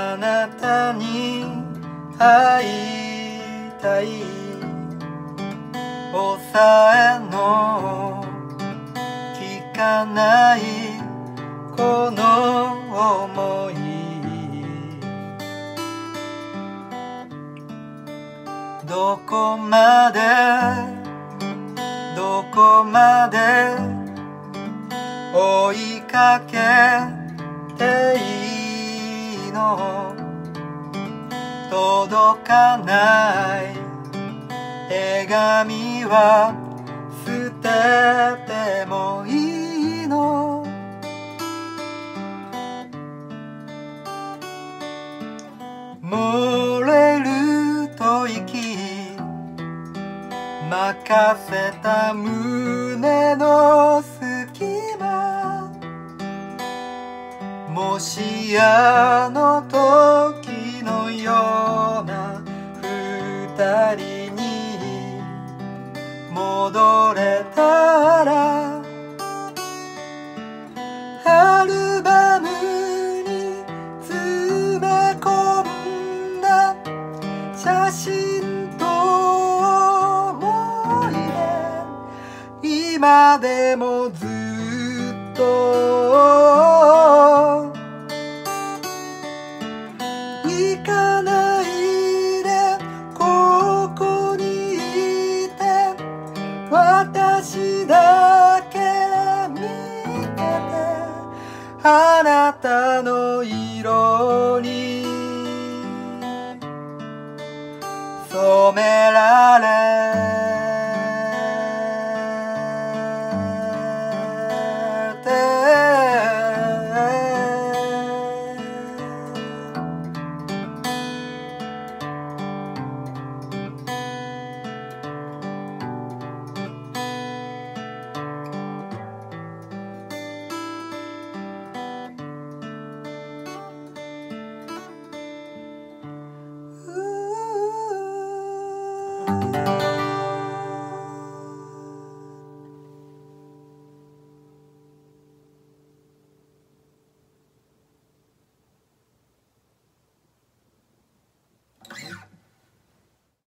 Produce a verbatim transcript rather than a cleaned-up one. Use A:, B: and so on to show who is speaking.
A: あなたに会いたい。抑えの聞かないこの想い、どこまでどこまで追いかけていいの。届かない手紙は捨ててもいいの。漏れる吐息任せた胸の隙間、もしあの時のような二人に戻れたら、アルバムに詰め込んだ写真と思い出、今でもずっと行かないでここにいて、私だけ見てて、あなたの色に染められ